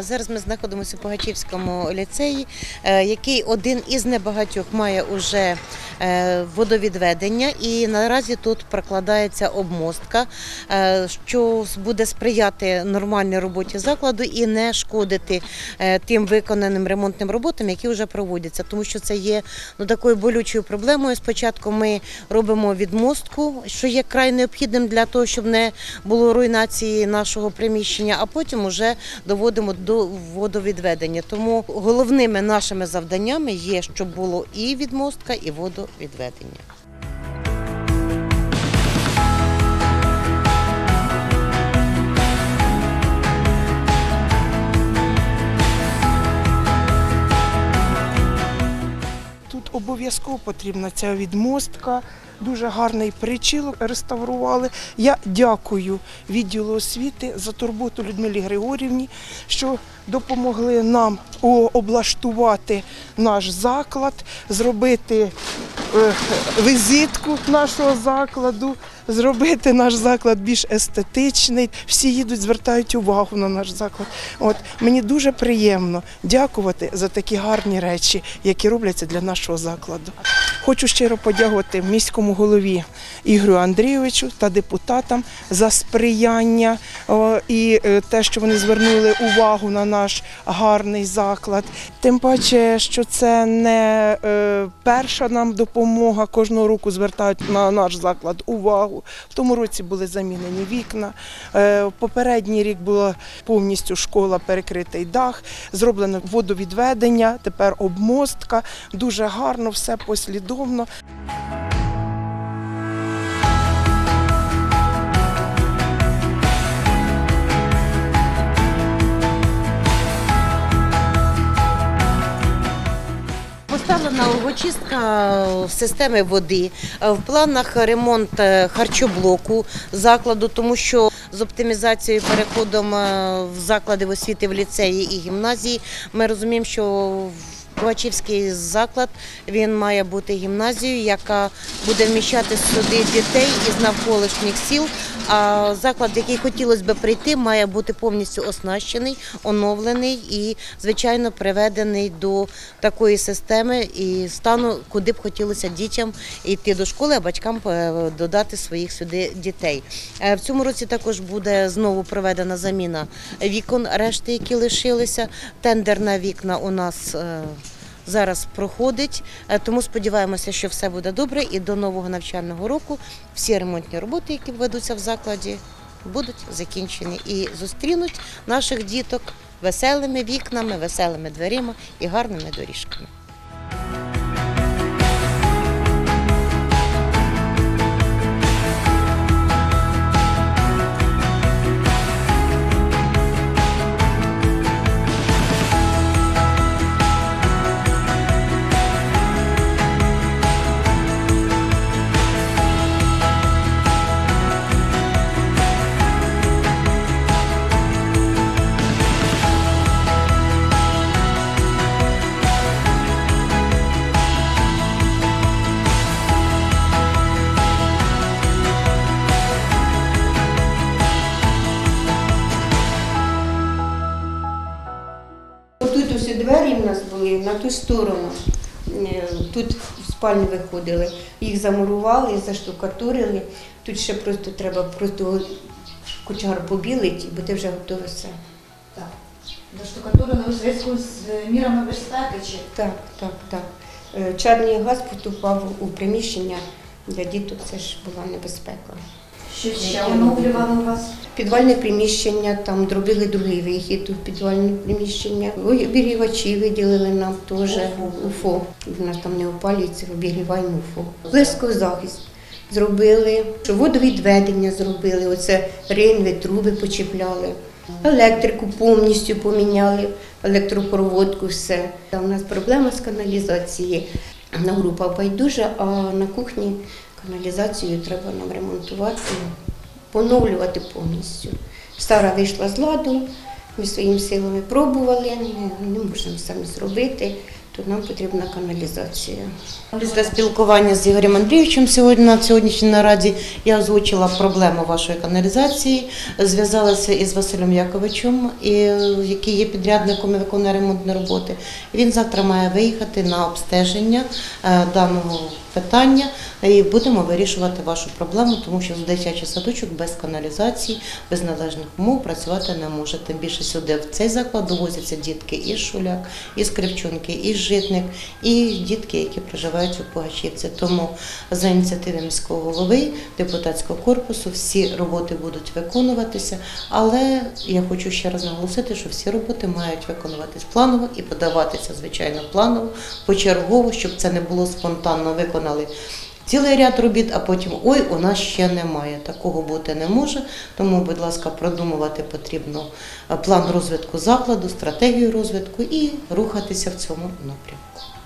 Зараз ми знаходимося у Погачівському ліцеї, який один із небагатьох має уже водовідведення, і наразі тут прокладається обмостка, що буде сприяти нормальній роботі закладу і не шкодити тим виконаним ремонтним роботам, які вже проводяться, тому що це є такою болючою проблемою. Спочатку ми робимо відмостку, що є край необхідним для того, щоб не було руйнації нашого приміщення, а потім вже доводимо до водовідведення. Тому головними нашими завданнями є, щоб було і відмостка, і водовідведення. Тут обов'язково потрібна ця відмостка, дуже гарний причілок реставрували. Я дякую відділу освіти за турботу Людмилі Григорівні, що допомогли нам облаштувати наш заклад, зробити візитку нашого закладу, зробити наш заклад більш естетичний. Всі їдуть, звертають увагу на наш заклад. Мені дуже приємно дякувати за такі гарні речі, які робляться для нашого закладу. Хочу щиро подякувати міському голові Ігорю Андрійовичу та депутатам за сприяння і те, що вони звернули увагу на наш гарний заклад. Тим паче, що це не перша нам допомога, кожного року звертають на наш заклад увагу. В тому році були замінені вікна, попередній рік була повністю школа, перекритий дах, зроблено водовідведення, тепер обмостка, дуже гарно, все послідовно. Поставлена овочистка системи води, в планах ремонт харчоблоку закладу, тому що з оптимізацією, переходом в заклади освіти в ліцеї і гімназії, ми розуміємо, що Погачівський заклад, він має бути гімназією, яка буде вміщати сюди дітей із навколишніх сіл, а заклад, в який хотілося б прийти, має бути повністю оснащений, оновлений і, звичайно, приведений до такої системи і стану, куди б хотілося дітям йти до школи, а батькам додати своїх сюди дітей. В цьому році також буде знову проведена заміна вікон, решти, які лишилися. Тендер на вікна у нас зараз проходить, тому сподіваємося, що все буде добре і до нового навчального року всі ремонтні роботи, які ведуться в закладі, будуть закінчені і зустрінуть наших діток веселими вікнами, веселими дверима і гарними доріжками. Тут усі двері в нас були на ту сторону, тут в спальню виходили, їх замурували, заштукатурили, тут ще просто треба кочегар побілити, і буде вже готове все. Так. Заштукатурили у зв'язку з мірами безпеки? Чи? Так. Чорний газ поступав у приміщення для діток, це ж була небезпека. Що ще оновлювали у вас? Підвальне приміщення, там зробили другий вихід у підвальне приміщення. Обігрівачі виділили нам теж УФО. У нас там не опалюється, обігріваємо УФО. Близькозахист зробили, водовідведення зробили, оце ринви, труби почіпляли. Електрику повністю поміняли, електропроводку, все. У нас проблема з каналізацією. На група байдужа, а на кухні каналізацію треба нам ремонтувати, поновлювати повністю. Стара вийшла з ладу, ми своїми силами пробували, не можемо самі зробити, то нам потрібна каналізація. Після спілкування з Ігорем Андрійовичем сьогодні на сьогоднішній нараді я озвучила проблему вашої каналізації, зв'язалася із Василем Яковичем, який є підрядником і виконує ремонтні роботи. Він завтра має виїхати на обстеження даного питання і будемо вирішувати вашу проблему, тому що дитячий садочок без каналізації, без належних умов працювати не може. Тим більше сюди в цей заклад довозяться дітки із Шуляк, із Кривчунки, із Житник і дітки, які проживають у Пугачівці. Тому за ініціативи міського голови, депутатського корпусу всі роботи будуть виконуватися, але я хочу ще раз наголосити, що всі роботи мають виконуватись планово і подаватися, звичайно, планово, почергово, щоб це не було спонтанно виконали цілий ряд робіт, а потім «ой, у нас ще немає». Такого бути не може, тому, будь ласка, продумувати потрібно план розвитку закладу, стратегію розвитку і рухатися в цьому напрямку.